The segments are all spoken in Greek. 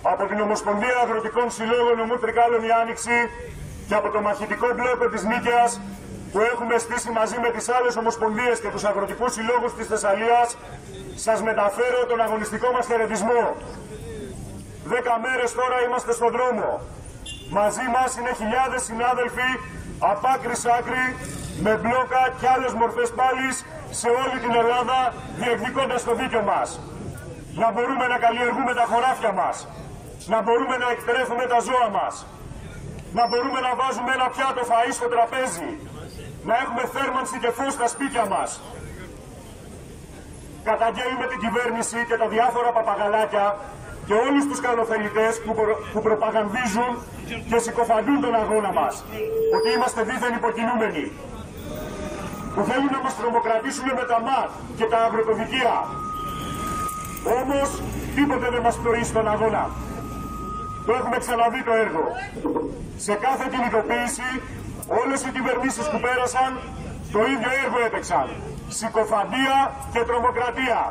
Από την Ομοσπονδία Αγροτικών Συλλόγων Νομού Τρικάλων η Άνοιξη και από το μαχητικό μπλόκο της Νίκαιας που έχουμε στήσει μαζί με τις άλλες ομοσπονδίες και τους αγροτικούς συλλόγους της Θεσσαλίας, σας μεταφέρω τον αγωνιστικό μας χαιρετισμό. 10 μέρες τώρα είμαστε στον δρόμο. Μαζί μας είναι χιλιάδες συνάδελφοι από άκρη σ' άκρη, με μπλόκα και άλλες μορφές πάλης σε όλη την Ελλάδα, διεκδικώντας το δίκιο μας. Να μπορούμε να καλλιεργούμε τα χωράφια μας, να μπορούμε να εκτρέφουμε τα ζώα μας, να μπορούμε να βάζουμε ένα πιάτο φαΐ στο τραπέζι, να έχουμε θέρμανση και φως στα σπίτια μας. Καταγγέλνουμε την κυβέρνηση και τα διάφορα παπαγαλάκια και όλους τους καλοθελητές που προπαγανδίζουν και συκοφαντούν τον αγώνα μας, ότι είμαστε δίθεν υποκινούμενοι, που θέλουν να μας τρομοκρατήσουν με τα ΜΑΤ και τα αγροτοδικεία. Όμως τίποτε δεν μας πτωεί στον αγώνα. Το έχουμε ξαναδεί το έργο. Σε κάθε κινητοποίηση όλες οι κυβερνήσεις που πέρασαν το ίδιο έργο έπαιξαν. Συκοφαντία και τρομοκρατία.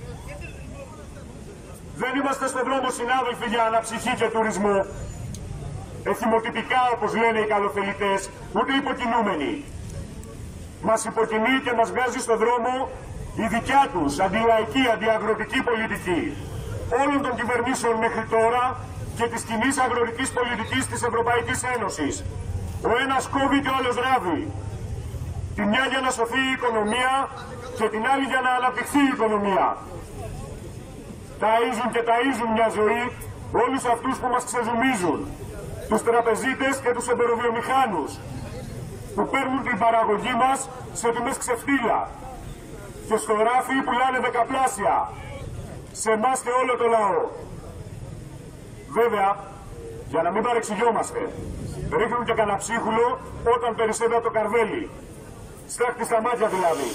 Δεν είμαστε στον δρόμο, συνάδελφοι, για αναψυχή και τουρισμό. Εθιμοτυπικά, όπως λένε οι καλοθελητές, ούτε υποκινούμενοι. Μας υποκινεί και μας βγάζει στον δρόμο η δικιά τους αντιλαϊκή, αντιαγροτική πολιτική όλων των κυβερνήσεων μέχρι τώρα και της κοινής αγροτικής πολιτικής της Ευρωπαϊκής Ένωσης. Ο ένας κόβει και ο άλλος ράβει. Τη μια για να σωθεί η οικονομία και την άλλη για να αναπτυχθεί η οικονομία. Ταΐζουν και ταΐζουν μια ζωή όλους αυτούς που μας ξεζουμίζουν. Τους τραπεζίτες και τους εμποροβιομηχάνους που παίρνουν την παραγωγή μας σε τιμές ξεφτύλα και στο ράφι πουλάνε δεκαπλάσια σε εμάς και όλο το λαό. Βέβαια, για να μην παρεξηγιόμαστε, ρίχνουν και κανένα ψίχουλο όταν περισσεύει από το καρβέλι. Στάχτη στα μάτια δηλαδή.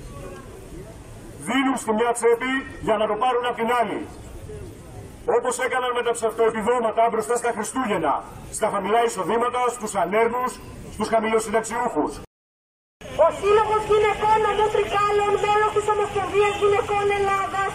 Δίνουν στη μια τσέπη για να το πάρουν από την άλλη. Όπως έκαναν με τα ψευτοεπιδόματα μπροστά στα Χριστούγεννα, στα χαμηλά εισοδήματα, στους ανέργους, στους χαμηλοσυνταξιούχους. Ο Σύλλογος Γυναικών Νομού Τρικάλων, μέλος της Ομοσπονδίας Γυναικών Ελλάδας,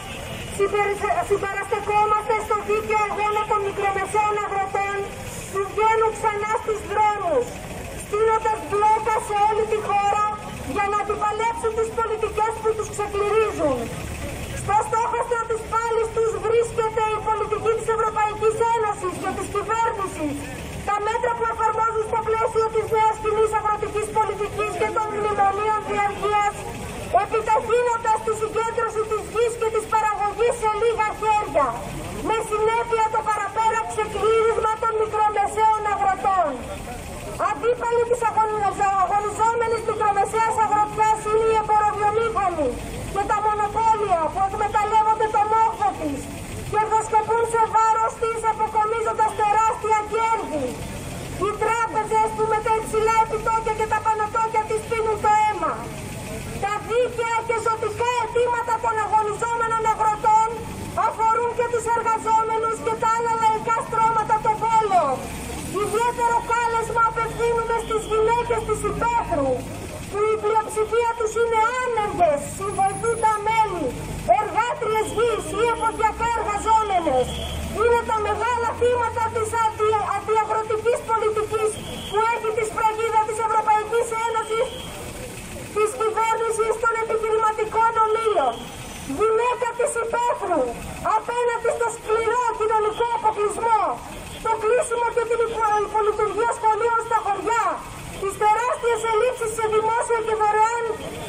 συμπαραστεκόμαστε στο δίκαιο αγώνα των μικρομεσαίων αγροτών που βγαίνουν ξανά στους δρόμους, στείνοντας μπλόκα σε όλη τη χώρα για να αντιπαλέψουν τις πολιτικές που τους ξεκληρίζουν. Στο στόχαστρο της πάλης τους βρίσκεται η πολιτική της Ευρωπαϊκής Ένωσης και της κυβέρνησης, τα μέτρα που εφαρμόζουν στο πλαίσιο της νέας κοινής αγροτικής πολιτικής και των μνημονίων διαρκείας, επιταχύνοντας τη συγκέντρωση της γης και της παραγωγής σε λίγα χέρια, με συνέπεια το παραπέρα ξεκλήρισμα των μικρομεσαίων αγροτών. Αντίπαλοι της αγωνιζόμενης μικρομεσαίας αγροτιάς είναι οι εμποροβιομήχανοι και τα μονοπόλια που εκμεταλλεύονται το μόχθο της και εργοσκοπούν σε βάρος της αποκομίζοντας τεράστια κέρδη. Οι τράπεζες που με τα υψηλά επιτόκια και τα πανωτόκια της πίνουν το αίμα. Τα δίκαια και ζωτικά αιτήματα των αγωνιζόμενων αγροτών αφορούν και τους εργαζόμενους και τα άλλα λαϊκά στρώματα των πόλεων. Ιδιαίτερο κάλεσμα απευθύνουμε στις γυναίκες της υπαίθρου, που η πλειοψηφία τους είναι άνεργες, συμβοηθούντα μέλη, εργάτριες γης ή εποχιακά εργαζόμενες. Είναι τα μεγάλα θύματα της αντιαγροτικής πολιτικής που έχει τη σφραγίδα της Ευρωπαϊκής Ένωσης, της κυβέρνησης των επιχειρηματικών ομίλων. Γυναίκα της υπαίθρου, απέναντι στο σκληρό κοινωνικό αποκλεισμό, το κλείσιμο και την υπολειτουργία σχολείων στα χωριά, τις τεράστιες ελλείψεις σε δημόσια και δωρεάν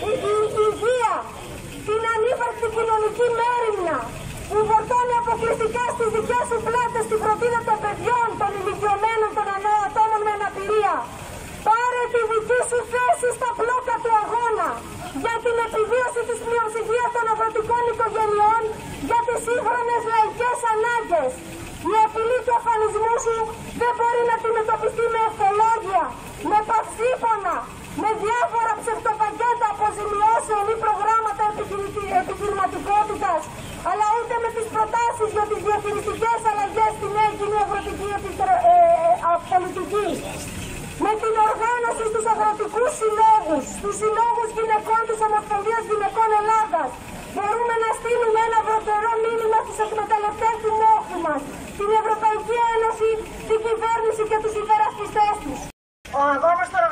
υγεία, την ανύπαρκτη κοινωνική μέριμνα που φορτώνει αποκλειστικά στις δικές σου πλάτες τη φροντίδα των παιδιών, των ηλικιωμένων, των ατόμων με αναπηρία. Πάρε τη δική σου θέση στα μπλόκα του αγώνα για την επιβίωση της πλειοψηφίας των αγροτικών οικογενειών, για τις σύγχρονες λαϊκές ανάγκες. Η απειλή του αφανισμού σου δεν μπορεί να αντιμετωπιστεί με ευθολόγια, με παυσίπονα, με διάφορα ψευτοπακέτα αποζημιώσεων ή προγράμματα επιχειρηματικότητας, αλλά ούτε με τις προτάσεις για τις διαχειριστικές αλλαγές στην νέα κοινή αγροτική πολιτική. Με την οργάνωση στους αγροτικούς συλλόγους, στους συλλόγους γυναικών της Ομοσπονδίας Γυναικών Ελλάδας, μπορούμε να στείλουμε ένα βροντερό μήνυμα στους εκμεταλλευτές του μόχθου μας, την Ευρωπαϊκή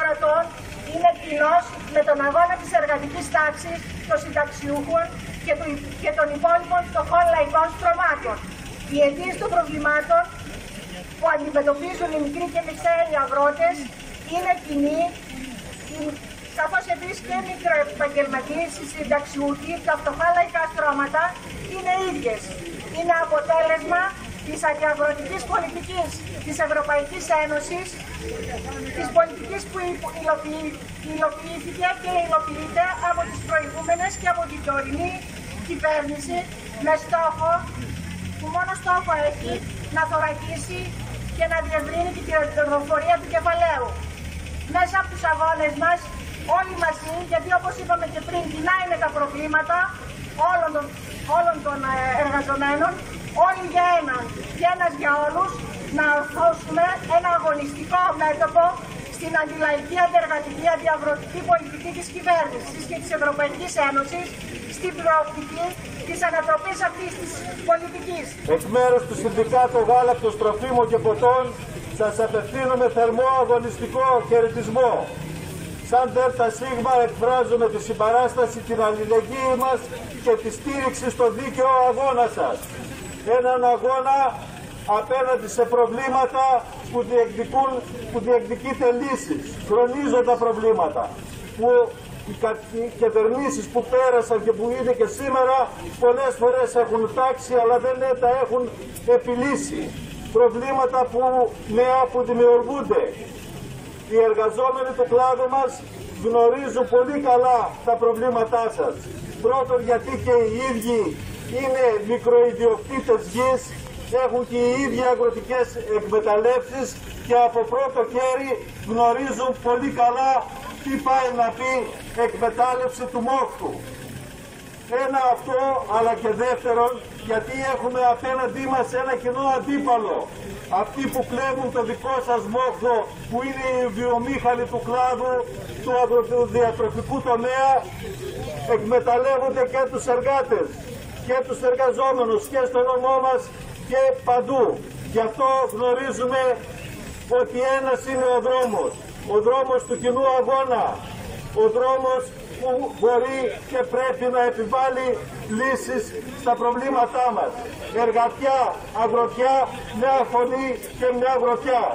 προβλημάτων είναι κοινός με τον αγώνα της εργατικής τάξης, των συνταξιούχων και των υπόλοιπων φτωχών λαϊκών στρωμάτων. Οι αιτίες των προβλημάτων που αντιμετωπίζουν οι μικροί και μεσαίοι αγρότες είναι κοινοί, καθώς επίσης και οι μικροεπαγγελματίες, οι συνταξιούχοι, τα φτωχά λαϊκά στρώματα είναι ίδιες. Είναι αποτέλεσμα της αντιαγροτικής πολιτικής της Ευρωπαϊκής Ένωσης, της πολιτικής που υλοποιήθηκε και υλοποιείται από τις προηγούμενες και από την τωρινή κυβέρνηση, με στόχο, που μόνο στόχο έχει να θωρακίσει και να διευρύνει την κερδοφορία του κεφαλαίου. Μέσα από τους αγώνες μας, όλοι μαζί, γιατί όπως είπαμε και πριν, κοινά είναι τα προβλήματα όλων των εργαζομένων, όλοι για έναν και ένας για όλους, να ορθώσουμε ένα αγωνιστικό μέτωπο στην αντιλαϊκή, αντεργατική, αντιαγροτική πολιτική της κυβέρνησης και της Ευρωπαϊκής Ένωσης, στην προοπτική της ανατροπής αυτής της πολιτικής. Εκ μέρους του Συνδικάτου Γάλακτος, Τροφίμων και Ποτών, σας απευθύνουμε θερμό αγωνιστικό χαιρετισμό. Σαν ΔΣ εκφράζουμε τη συμπαράσταση, την αλληλεγγύη μας και τη στήριξη στο δίκαιο αγώνα σας. Έναν αγώνα απέναντι σε προβλήματα που διεκδικείται λύσεις, χρονίζοντα προβλήματα, που οι κυβερνήσεις που πέρασαν και που είναι και σήμερα πολλές φορές έχουν τάξει αλλά δεν τα έχουν επιλύσει. Προβλήματα που δημιουργούνται. Οι εργαζόμενοι του κλάδου μας γνωρίζουν πολύ καλά τα προβλήματά σας. Πρώτον, γιατί και οι ίδιοι είναι μικροϊδιοκτήτες γης, έχουν και οι ίδιοι αγροτικές εκμεταλλεύσεις και από πρώτο χέρι γνωρίζουν πολύ καλά τι πάει να πει εκμετάλλευση του μόχθου. Ένα αυτό, αλλά και δεύτερον, γιατί έχουμε απέναντί μας ένα κοινό αντίπαλο. Αυτοί που κλέβουν το δικό σας μόχθο, που είναι οι βιομήχανοι του κλάδου, του αγροδιατροφικού τομέα, εκμεταλλεύονται και τους εργάτες και τους εργαζόμενους και στο νομό μας και παντού. Γι' αυτό γνωρίζουμε ότι ένας είναι ο δρόμος του κοινού αγώνα, ο δρόμος που μπορεί και πρέπει να επιβάλλει λύσεις στα προβλήματά μας. Εργατιά, αγροτιά, μια φωνή και μια γροθιά.